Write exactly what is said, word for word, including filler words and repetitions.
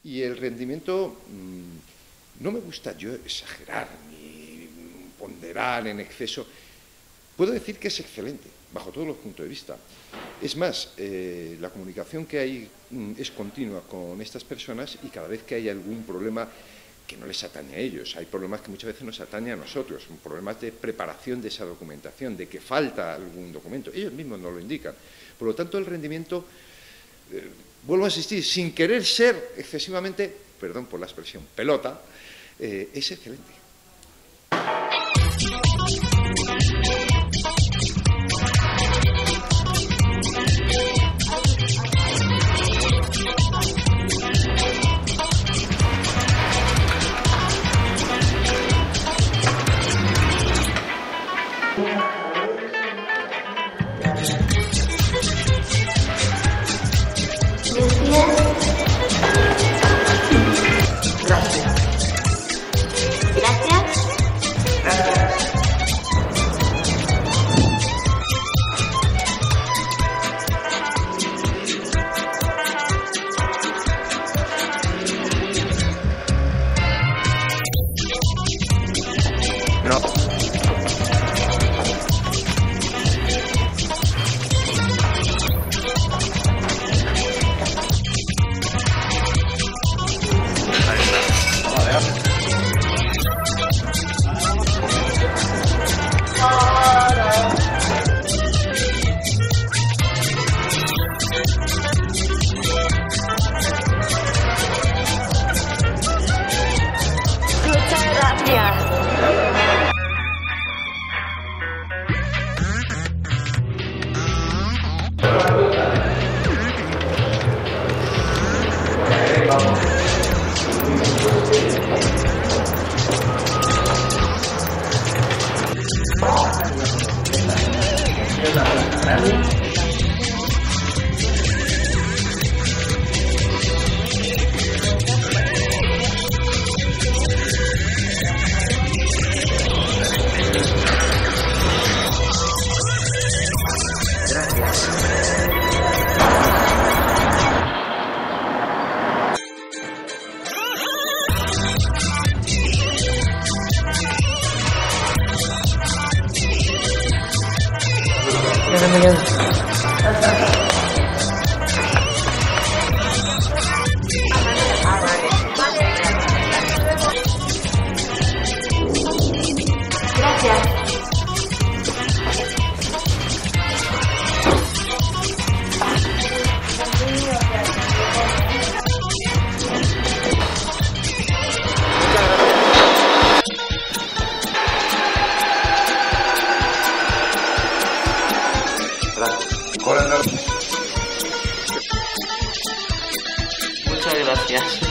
Y el rendimiento, mmm, no me gusta yo exagerar ni ponderar en exceso. Puedo decir que es excelente, bajo todos los puntos de vista. Es más, eh, la comunicación que hay mmm, es continua con estas personas y cada vez que hay algún problema que no les atañe a ellos, hay problemas que muchas veces nos atañen a nosotros, problemas de preparación de esa documentación, de que falta algún documento, ellos mismos nos lo indican. Por lo tanto, el rendimiento, eh, vuelvo a insistir, sin querer ser excesivamente, perdón por la expresión, pelota, eh, es excelente. Muchas gracias.